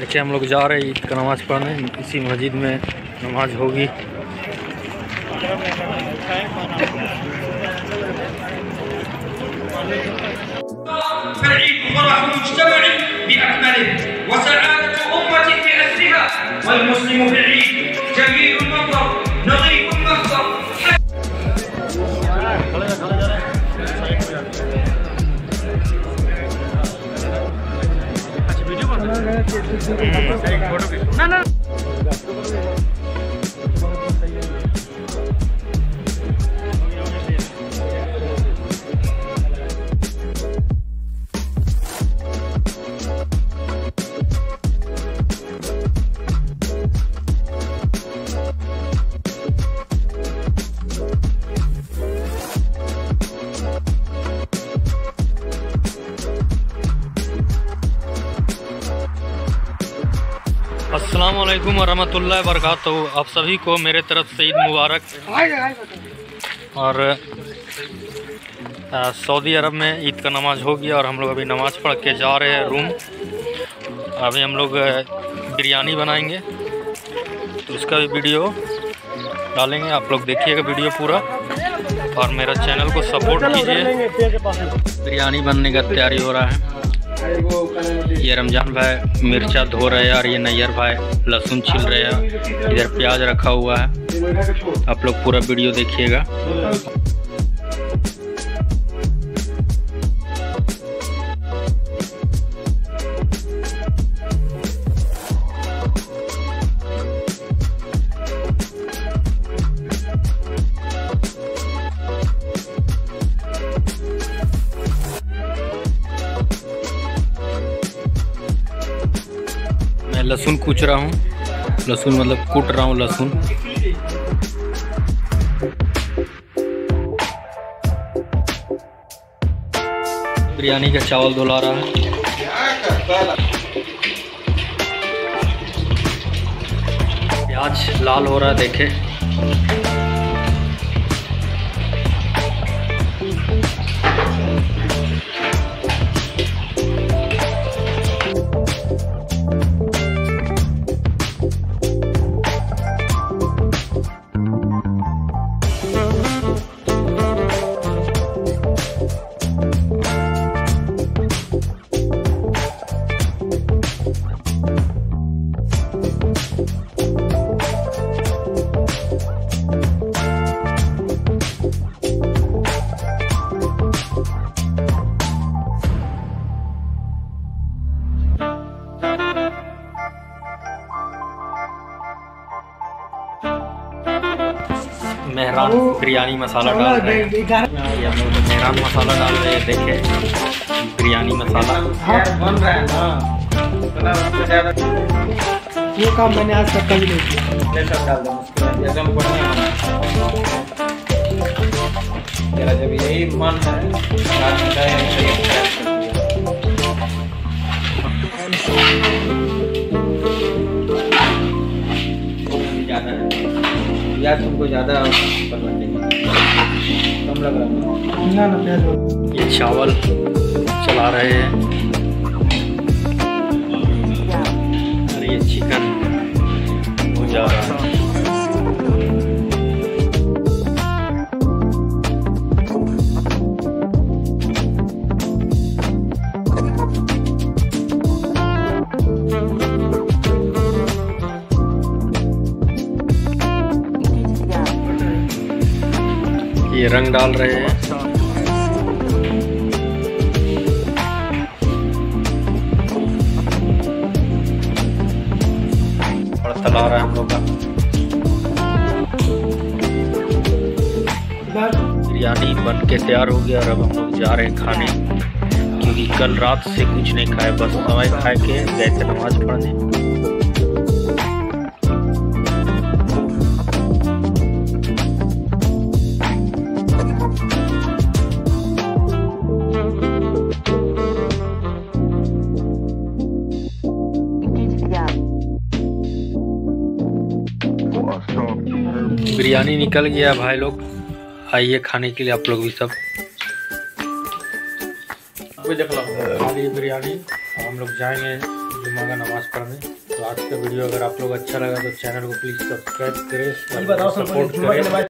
देखिए हम लोग जा रहे हैं ईद का नमाज़ पढ़ने। इसी मस्जिद में नमाज होगी। अस्सलाम वालेकुम वरहमतुल्लाहि वबरकातुहू। आप सभी को मेरे तरफ से ईद मुबारक। और सऊदी अरब में ईद का नमाज़ हो गया और हम लोग अभी नमाज़ पढ़ के जा रहे हैं रूम। अभी हम लोग बिरयानी बनाएंगे तो उसका भी वीडियो डालेंगे। आप लोग देखिएगा वीडियो पूरा और मेरा चैनल को सपोर्ट कीजिए। बिरयानी बनने का तैयारी हो रहा है। ये रमज़ान भाई मिर्चा धो रहे हैं और ये नैयर भाई लहसुन छिल रहे हैं। इधर प्याज रखा हुआ है। आप लोग पूरा वीडियो देखिएगा। लहसुन कूच रहा हूँ, लहसुन मतलब कूट रहा हूँ लहसुन। बिरयानी का चावल धुला रहा है। प्याज लाल हो रहा है देखे। मेहरान बिरयानी मसाला डाल रहे हैं। ये हम लोग मेहरान मसाला डाल रहे हैं। देखे बिरयानी मसाला बन रहा है ना। ये काम मैंने आज तक कभी नहीं किया। मेरा जब यही मन है प्याज तुमको ज़्यादा करना चाहिए, कम लग रहा है ना प्याज। ये चावल चला रहे हैं और ये चिकन भुजा रहा है। ये रंग डाल रहे हैं। और तला रहा है हम लोग का। बिरयानी बन के तैयार हो गया और अब हम लोग जा रहे हैं खाने, क्योंकि कल रात से कुछ नहीं खाए, बस दवाई खा के गए थे नमाज पढ़ने। बिरयानी निकल गया भाई लोग। आइए खाने के लिए आप लोग भी सब। खाली बिरयानी। हम लोग जाएंगे जुम्मा का नमाज़ पढ़ने। तो आज का वीडियो अगर आप लोग अच्छा लगा तो चैनल को प्लीज़ सब्सक्राइब करें, सपोर्ट करें।